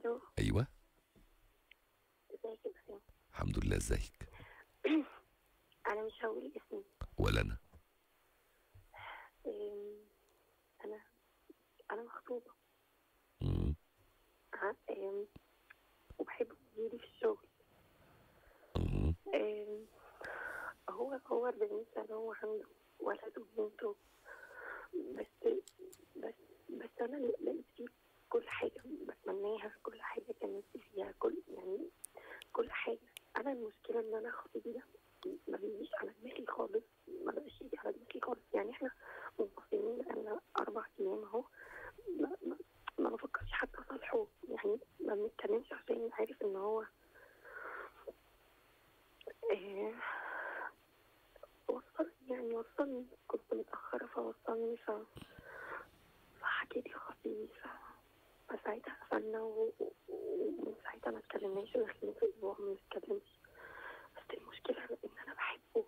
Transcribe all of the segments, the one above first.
الو. ايوه. ازيك يا بسام؟ الحمد لله، ازيك؟ انا مش هقول اسمي. ولا انا. أم، انا انا مخطوبه. مم. وبحب مديري في الشغل. مم. أم، هو 40 سنه وعنده ولد وبنته. بس بس بس انا لقيت فيه كل حاجه بتمناها، كل حاجه كان نفسي فيها، كل حاجه. انا المشكله ان انا خطيبي ده ما بيجيش على دماغي خالص، ما بقاش يجي على دماغي خالص. يعني احنا منفصلين بقالنا 4 ايام اهو. ما, ما, ما بفكرش حتى اصالحه، يعني ما بنتكلمش عشان عارف ان هو آه وصلني كنت متأخرة فوصلني فحكيت لخطيبي فساعتها قفلنا ومن ساعتها ما اتكلمناش، وداخلين في اسبوع ما بنتكلمش. بس المشكلة ان انا بحبه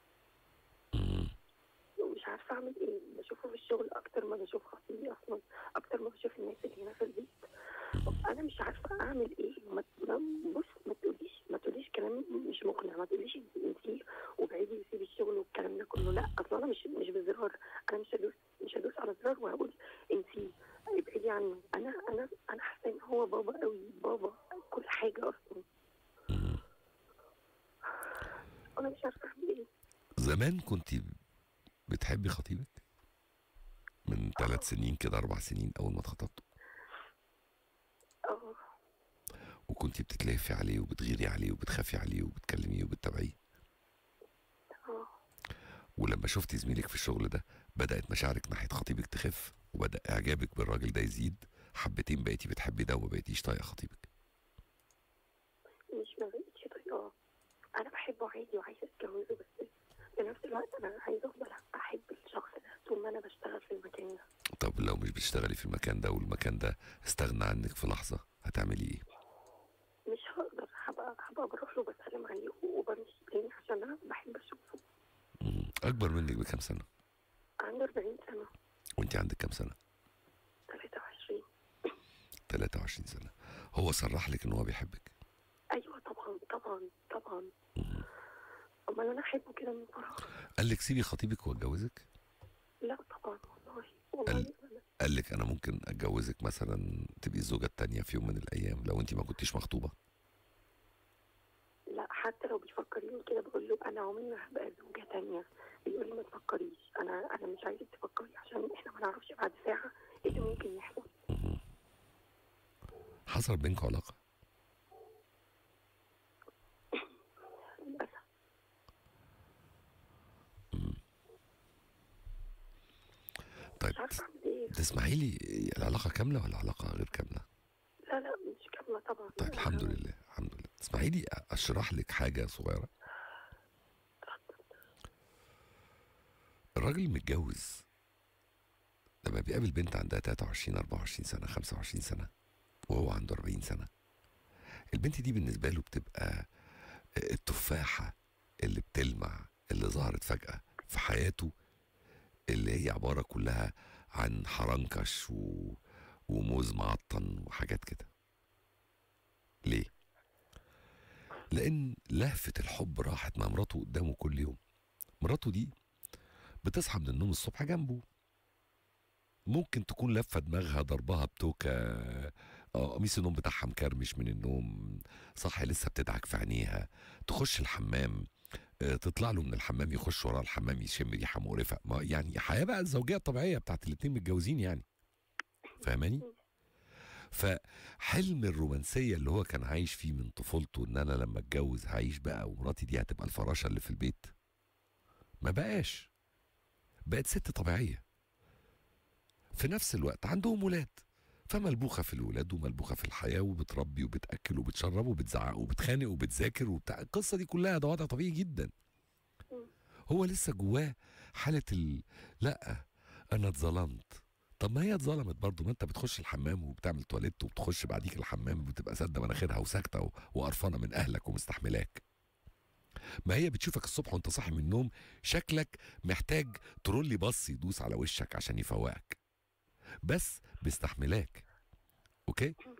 ومش عارفة اعمل ايه. بشوفه في الشغل اكتر ما بشوف خطيبي اصلا، اكتر ما بشوف الناس اللي هنا في البيت. انا مش عارفة اعمل ايه. بص، ما تقوليش كلام مش مقنع. ما تقوليش انتي وبعيدي وسيبي الشغل والكلام ده كله. لا، اصلا انا مش بزرار. انا مش هدوس على زرار وهقول انتي ابعدي عنه. انا حاسه ان هو بابا قوي، بابا كل حاجه اصلا. انا مش عارفه اعمل ايه. زمان كنت بتحبي خطيبك؟ من 3 سنين كده، 4 سنين، اول ما اتخطبتوا؟ اه. وكنت بتتلهفي عليه وبتغيري عليه وبتخافي عليه وبتكلميه وبتتابعيه؟ اه. ولما شفتي زميلك في الشغل ده بدأت مشاعرك ناحية خطيبك تخف، وبدأ إعجابك بالراجل ده يزيد حبتين، بقيتي بتحبي ده وما بقيتيش طايقة خطيبك؟ مش ما بقتش طايقاه. انا بحبه عادي وعايزه اتجوزه، بس في نفس الوقت انا عايزه افضل احب الشخص ده طول ما انا بشتغل في المكان ده. طب لو مش بتشتغلي في المكان ده والمكان ده استغنى عنك في لحظة، هتعملي ايه؟ مش هقدر. هبقى بروح له بسلم عليه وبمشي تاني عشان انا بحب اشوفه. أكبر منك بكام سنة؟ عنده 40 سنه. وأنت عندك كام سنة؟ 23. 23 سنة. هو صرح لك إن هو بيحبك؟ ايوه طبعا طبعا طبعا. امال انا احبه كده من فراغ؟ قال لك سيبي خطيبك واتجوزك؟ لا طبعا، والله قال أبداً. قال لك أنا ممكن أتجوزك مثلا تبقي الزوجة التانية في يوم من الأيام لو أنت ما كنتيش مخطوبة؟ لا، حتى لو بيفكريني كده بقول له انا عمري ما هبقى زوجة تانية. بيقول لي ما تفكريش. انا مش عايزك تفكري عشان احنا ما نعرفش بعد ساعة ايه اللي ممكن يحصل. حصل بينكم علاقة؟ للاسف. طيب، مش عارفة اعمل ايه. تسمحي لي، العلاقة كاملة ولا علاقة غير كاملة؟ لا لا، مش كاملة طبعا. طيب الحمد لله الحمد لله. تسمحي لي أشرح لك حاجة صغيرة. الراجل المتجوز لما بيقابل بنت عندها 23 24 سنة 25 سنة وهو عنده 40 سنة، البنت دي بالنسبة له بتبقى التفاحة اللي بتلمع، اللي ظهرت فجأة في حياته، اللي هي عبارة كلها عن حرنكش وموز معطن وحاجات كده. ليه؟ لأن لهفة الحب راحت مع مراته قدامه كل يوم. مراته دي بتصحى من النوم الصبح جنبه، ممكن تكون لفه دماغها ضربها بتوكه، قميص النوم بتاعها مكرمش من النوم، صح لسه بتدعك في عينيها، تخش الحمام، تطلع له من الحمام يخش ورا الحمام يشم ريحه مقرفه. ما يعني حياه بقى الزوجيه الطبيعيه بتاعت الاتنين متجوزين يعني. فاهماني؟ فحلم الرومانسيه اللي هو كان عايش فيه من طفولته، ان انا لما اتجوز هعيش بقى ومراتي دي هتبقى الفراشه اللي في البيت، ما بقاش. بقت ست طبيعيه. في نفس الوقت عندهم ولاد، فملبوخه في الولاد وملبوخه في الحياه، وبتربي وبتاكل وبتشرب وبتزعق وبتخانق وبتذاكر وبتاع. القصه دي كلها ده وضع طبيعي جدا. هو لسه جواه حاله لا، انا اتظلمت. طب ما هي اتظلمت برضه، ما انت بتخش الحمام وبتعمل تواليت وبتخش بعديك الحمام وبتبقى سادة مناخيرها وساكته وقرفانه من اهلك ومستحملاك. ما هي بتشوفك الصبح وانت صاحي من النوم شكلك محتاج ترولي باص يدوس على وشك عشان يفوقك، بس بيستحملاك. اوكي؟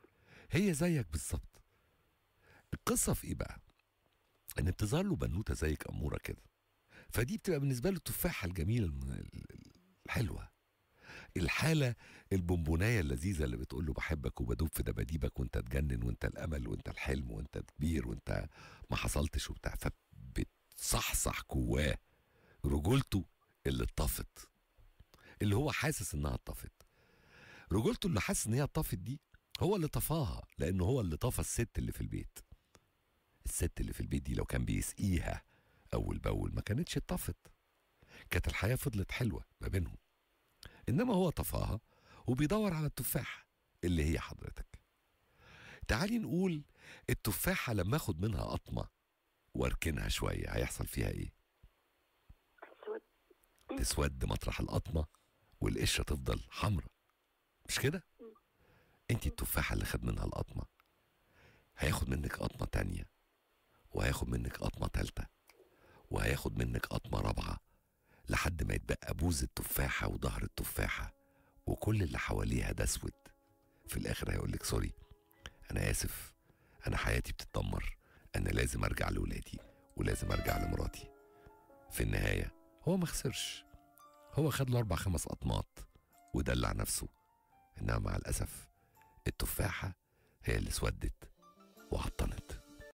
هي زيك بالظبط. القصه في ايه بقى؟ ان بتظهر له بنوته زيك اموره كده، فدي بتبقى بالنسبه له التفاحه الجميله الحلوه، الحاله البونبونايه اللذيذه اللي بتقول له بحبك وبدوب في دباديبك وانت تجنن وانت الامل وانت الحلم وانت كبير وانت ما حصلتش وبتاع، فبتصحصح جواه رجولته اللي اتطفت، اللي هو حاسس انها اتطفت. رجولته اللي حاسس ان هي اتطفت دي هو اللي طفاها، لانه هو اللي طفى الست اللي في البيت. الست اللي في البيت دي لو كان بيسقيها اول باول ما كانتش اتطفت، كانت الحياه فضلت حلوه ما بينهم. انما هو طفاها وبيدور على التفاحه اللي هي حضرتك. تعالي نقول التفاحه لما اخد منها قطمه واركنها شويه هيحصل فيها ايه؟ اسود. تسود مطرح القطمه والقشره تفضل حمراء، مش كده؟ انت التفاحه اللي خد منها القطمه هياخد منك قطمه تانيه، وهياخد منك قطمه تالته، وهياخد منك قطمه رابعه، لحد ما يتبقى بوز التفاحه وظهر التفاحه وكل اللي حواليها ده اسود. في الاخر هيقولك سوري، انا اسف، انا حياتي بتتدمر، انا لازم ارجع لولادي ولازم ارجع لمراتي. في النهايه هو ما خسرش، هو خد له 4-5 قطمات ودلع نفسه. انما مع الاسف التفاحه هي اللي اسودت وعطلت.